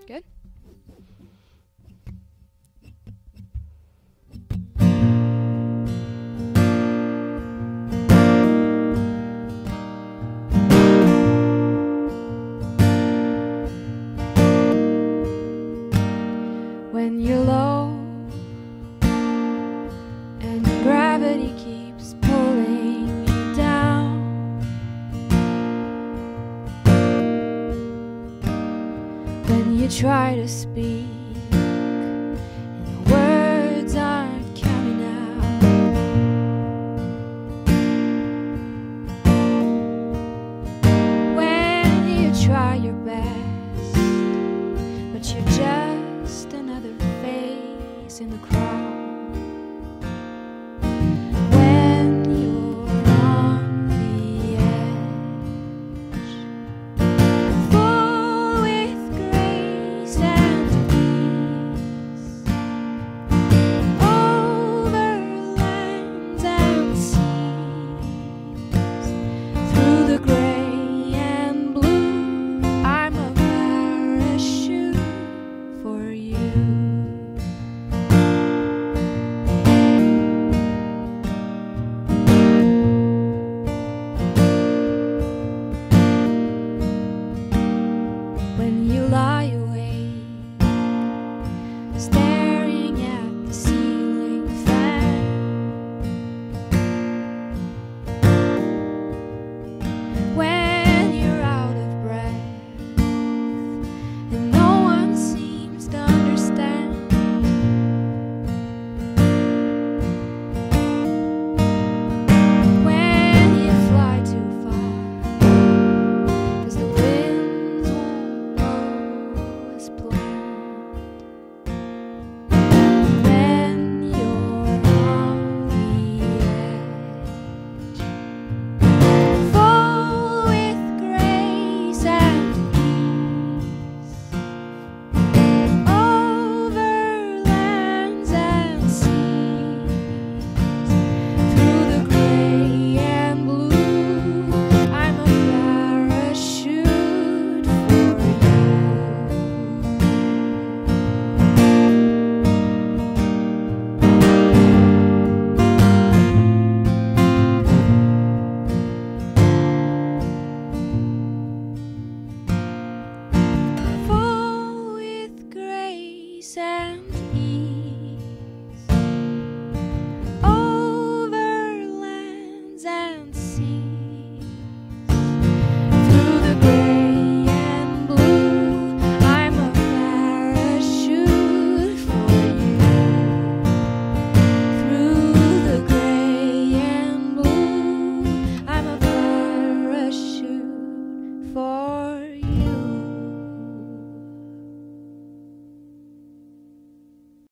Good. When you're low and gravity keeps pulling you down, when you try to speak and the words aren't coming out, when you try your best but you're just another face in the crowd. When you're on the edge, full with grace and peace, over lands and seas, through the gray and blue, I'm a parachute for you. When you lie awake, staring at the ceiling fan, when you're out of breath and no one seems to understand, when you fly too far 'cause the winds won't blow as planned.